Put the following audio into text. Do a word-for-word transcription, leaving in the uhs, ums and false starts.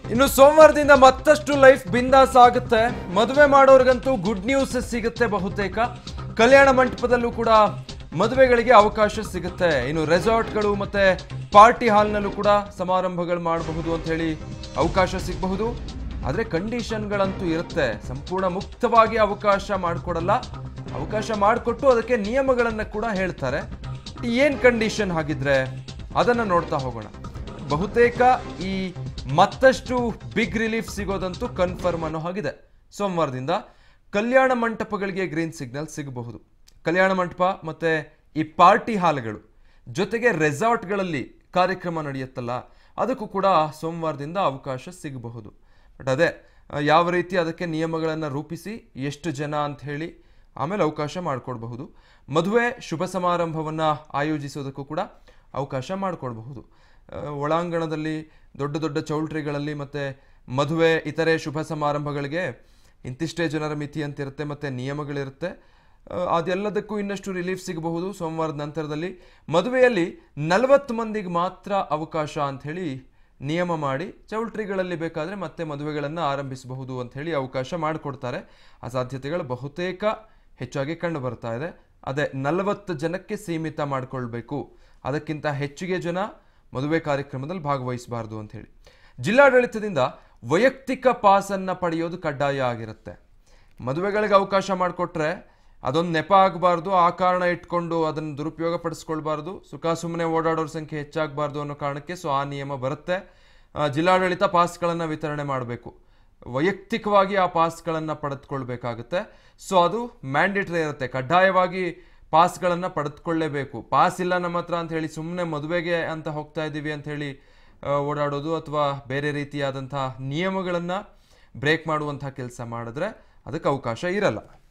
ಇನ್ನು ಸೋಮವಾರದಿಂದ ಮತ್ತಷ್ಟು ಲೈಫ್ ಬಿಂದಾಸ್ ಆಗುತ್ತೆ. ಮದುವೆ ಮಾಡೋರ್ಗಂತೂ ಗುಡ್ ನ್ಯೂಸ್ ಸಿಗುತ್ತೆ. ಬಹುತೇಕ ಕಲ್ಯಾಣ ಮಂಟಪದಲ್ಲೂ ಕೂಡ ಮದುವೆಗಳಿಗೆ ಅವಕಾಶ ಸಿಗುತ್ತೆ. ಇನ್ನು ರೆಸಾರ್ಟ್ಗಳು ಮತ್ತೆ ಪಾರ್ಟಿ ಹಾಲ್ನಲ್ಲೂ ಕೂಡ ಸಮಾರಂಭಗಳು ಮಾಡಬಹುದು ಅಂತ ಹೇಳಿ ಅವಕಾಶ ಸಿಗಬಹುದು. ಆದರೆ ಕಂಡೀಷನ್ಗಳಂತೂ ಇರುತ್ತೆ. ಸಂಪೂರ್ಣ ಮುಕ್ತವಾಗಿ ಅವಕಾಶ ಮಾಡಿಕೊಡಲ್ಲ. ಅವಕಾಶ ಮಾಡಿಕೊಟ್ಟು ಅದಕ್ಕೆ ನಿಯಮಗಳನ್ನು ಕೂಡ ಹೇಳ್ತಾರೆ. ಏನು ಕಂಡೀಷನ್ ಹಾಗಿದ್ರೆ ಅದನ್ನು ನೋಡ್ತಾ ಹೋಗೋಣ. ಬಹುತೇಕ ಈ ಮತ್ತಷ್ಟು ಬಿಗ್ ರಿಲೀಫ್ ಸಿಗೋದಂತೂ ಕನ್ಫರ್ಮ್ ಅನ್ನೋ ಹಾಗಿದೆ. ಸೋಮವಾರದಿಂದ ಕಲ್ಯಾಣ ಮಂಟಪಗಳಿಗೆ ಗ್ರೀನ್ ಸಿಗ್ನಲ್ ಸಿಗಬಹುದು. ಕಲ್ಯಾಣ ಮಂಟಪ ಮತ್ತು ಈ ಪಾರ್ಟಿ ಹಾಲ್ಗಳು ಜೊತೆಗೆ ರೆಸಾರ್ಟ್ಗಳಲ್ಲಿ ಕಾರ್ಯಕ್ರಮ ನಡೆಯುತ್ತಲ್ಲ, ಅದಕ್ಕೂ ಕೂಡ ಸೋಮವಾರದಿಂದ ಅವಕಾಶ ಸಿಗಬಹುದು. ಬಟ್ ಅದೇ ಯಾವ ರೀತಿ ಅದಕ್ಕೆ ನಿಯಮಗಳನ್ನು ರೂಪಿಸಿ ಎಷ್ಟು ಜನ ಅಂತ ಹೇಳಿ ಆಮೇಲೆ ಅವಕಾಶ ಮಾಡಿಕೊಡ್ಬಹುದು. ಮದುವೆ ಶುಭ ಸಮಾರಂಭವನ್ನು ಆಯೋಜಿಸೋದಕ್ಕೂ ಕೂಡ ಅವಕಾಶ ಮಾಡಿಕೊಡ್ಬಹುದು. ಒಳಾಂಗಣದಲ್ಲಿ ದೊಡ್ಡ ದೊಡ್ಡ ಚೌಲ್ಟ್ರಿಗಳಲ್ಲಿ ಮತ್ತು ಮದುವೆ ಇತರೆ ಶುಭ ಸಮಾರಂಭಗಳಿಗೆ ಇಂತಿಷ್ಟೇ ಜನರ ಮಿತಿ ಅಂತಿರುತ್ತೆ ಮತ್ತು ನಿಯಮಗಳಿರುತ್ತೆ. ಅದೆಲ್ಲದಕ್ಕೂ ಇನ್ನಷ್ಟು ರಿಲೀಫ್ ಸಿಗಬಹುದು. ಸೋಮವಾರದ ನಂತರದಲ್ಲಿ ಮದುವೆಯಲ್ಲಿ ನಲವತ್ತು ಮಂದಿಗೆ ಮಾತ್ರ ಅವಕಾಶ ಅಂಥೇಳಿ ನಿಯಮ ಮಾಡಿ ಚೌಲ್ಟ್ರಿಗಳಲ್ಲಿ ಬೇಕಾದರೆ ಮತ್ತೆ ಮದುವೆಗಳನ್ನು ಆರಂಭಿಸಬಹುದು ಅಂಥೇಳಿ ಅವಕಾಶ ಮಾಡಿಕೊಡ್ತಾರೆ. ಆ ಸಾಧ್ಯತೆಗಳು ಬಹುತೇಕ ಹೆಚ್ಚಾಗಿ ಕಂಡು ಬರ್ತಾ ಇದೆ. ಅದೇ ನಲವತ್ತು ಜನಕ್ಕೆ ಸೀಮಿತ ಮಾಡಿಕೊಳ್ಬೇಕು, ಅದಕ್ಕಿಂತ ಹೆಚ್ಚಿಗೆ ಜನ ಮದುವೆ ಕಾರ್ಯಕ್ರಮದಲ್ಲಿ ಭಾಗವಹಿಸಬಾರ್ದು ಅಂಥೇಳಿ ಜಿಲ್ಲಾಡಳಿತದಿಂದ ವೈಯಕ್ತಿಕ ಪಾಸನ್ನು ಪಡೆಯೋದು ಕಡ್ಡಾಯ ಆಗಿರುತ್ತೆ. ಮದುವೆಗಳಿಗೆ ಅವಕಾಶ ಮಾಡಿಕೊಟ್ರೆ ಅದೊಂದು ನೆಪ ಆಗಬಾರ್ದು, ಆ ಕಾರಣ ಇಟ್ಕೊಂಡು ಅದನ್ನು ದುರುಪಯೋಗ ಪಡಿಸ್ಕೊಳ್ಬಾರ್ದು, ಸುಖ ಸುಮ್ಮನೆ ಓಡಾಡೋರ ಸಂಖ್ಯೆ ಹೆಚ್ಚಾಗಬಾರ್ದು ಅನ್ನೋ ಕಾರಣಕ್ಕೆ ಸೊ ಆ ನಿಯಮ ಬರುತ್ತೆ. ಜಿಲ್ಲಾಡಳಿತ ಪಾಸ್ಗಳನ್ನು ವಿತರಣೆ ಮಾಡಬೇಕು. ವೈಯಕ್ತಿಕವಾಗಿ ಆ ಪಾಸ್ಗಳನ್ನು ಪಡೆದುಕೊಳ್ಬೇಕಾಗುತ್ತೆ. ಸೊ ಅದು ಮ್ಯಾಂಡೇಟ್ರಿ ಇರುತ್ತೆ. ಕಡ್ಡಾಯವಾಗಿ ಪಾಸ್ಗಳನ್ನು ಪಡೆದುಕೊಳ್ಳೇಬೇಕು. ಪಾಸ್ ಇಲ್ಲ ನಮ್ಮ ಹತ್ರ ಅಂತ ಹೇಳಿ ಸುಮ್ಮನೆ ಮದುವೆಗೆ ಅಂತ ಹೋಗ್ತಾ ಇದ್ದೀವಿ ಅಂತ ಹೇಳಿ ಓಡಾಡೋದು ಅಥವಾ ಬೇರೆ ರೀತಿಯಾದಂಥ ನಿಯಮಗಳನ್ನು ಬ್ರೇಕ್ ಮಾಡುವಂಥ ಕೆಲಸ ಮಾಡಿದ್ರೆ ಅದಕ್ಕೆ ಅವಕಾಶ ಇರಲ್ಲ.